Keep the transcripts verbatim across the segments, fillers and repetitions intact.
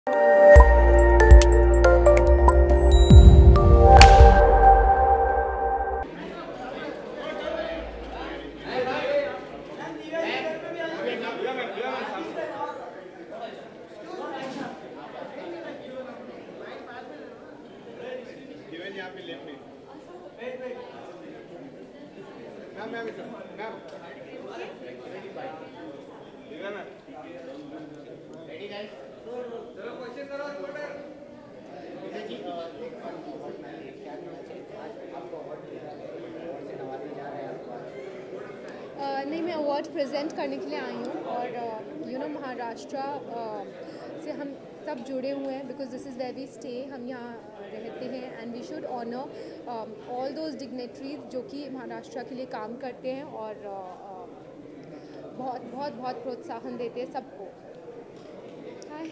नहीं, मैं award present करने के लिए आई हूँ और यू नो महाराष्ट्र से हम सब जुड़े हुए हैं because this is where we stay. हम यहाँ रहते हैं and we should honour all those dignitaries जो कि महाराष्ट्र के लिए काम करते हैं और uh, बहुत बहुत बहुत प्रोत्साहन देते हैं सबको। हाय,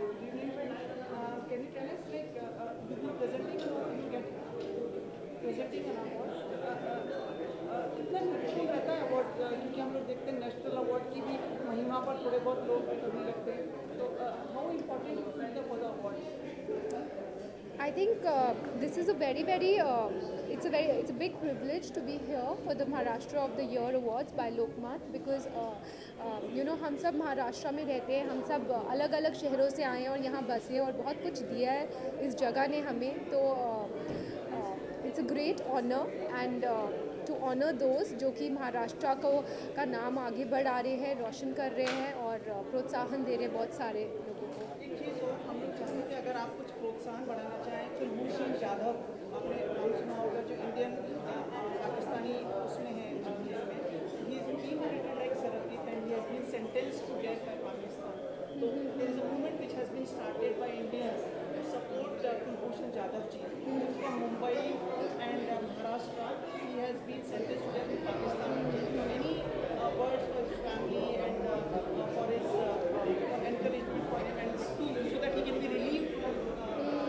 कितना महत्वपूर्ण रहता है अवार्ड, क्योंकि हम लोग देखते हैं नेशनल अवार्ड की भी महिमा पर थोड़े बहुत लोग करने लगते हैं, तो how important is the for the award? I think uh, this is a very very uh, it's a very it's a big privilege to be here for the Maharashtra of the Year Awards by Lokmat because uh, uh, you know हम सब महाराष्ट्र में रहते हैं, हम सब अलग अलग शहरों से आए हैं और यहाँ बसे हैं और बहुत कुछ दिया है इस जगह ने हमें, तो it's a great honour and to honour दोस्त जो कि महाराष्ट्र को का नाम आगे बढ़ा रहे हैं, रोशन कर रहे हैं और प्रोत्साहन दे रहे हैं बहुत सारे लोगों को। एक चीज़ और हम लोग चाहेंगे कि अगर आप कुछ प्रोत्साहन बढ़ाना चाहें तो कुलभूषण जाधव, आपने नाम सुना होगा, जो इंडियन पाकिस्तानी उसमें है, he is been treated like Sarbjit and he has been sentenced to death by Pakistan. तो there is a movement which has been started by Indians to support Kulbhushan Jadhav ji from Mumbai and Maharashtra. He has been sentenced to death in Pakistan. Many uh, words for his family and uh, uh, for his uh, uh, encouragement for him and to, so that he can be relieved from uh,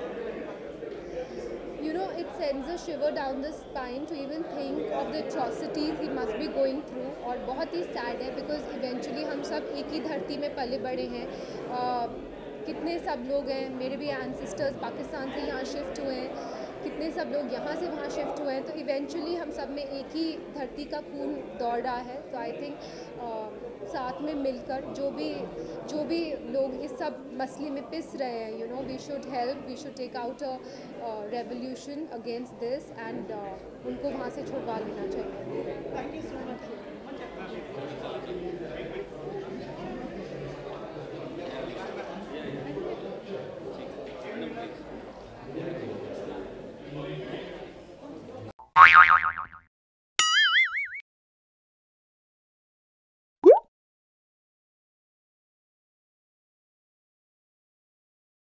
you know, it sends a shiver down the spine to even think of the atrocities he must be going through और बहुत ही sad है because eventually हम सब एक ही धरती में पले बड़े हैं। uh, कितने सब लोग हैं, मेरे भी ancestors पाकिस्तान से यहाँ शिफ्ट हुए हैं, कितने सब लोग यहाँ से वहाँ शिफ्ट हुए हैं, तो इवेंचुअली हम सब में एक ही धरती का खून दौड़ रहा है। तो आई थिंक uh, साथ में मिलकर जो भी जो भी लोग इस सब मसले में पिस रहे हैं, you know, we should help, we should take out a revolution against this and उनको वहाँ से छुड़वा लेना चाहिए। thank you so much.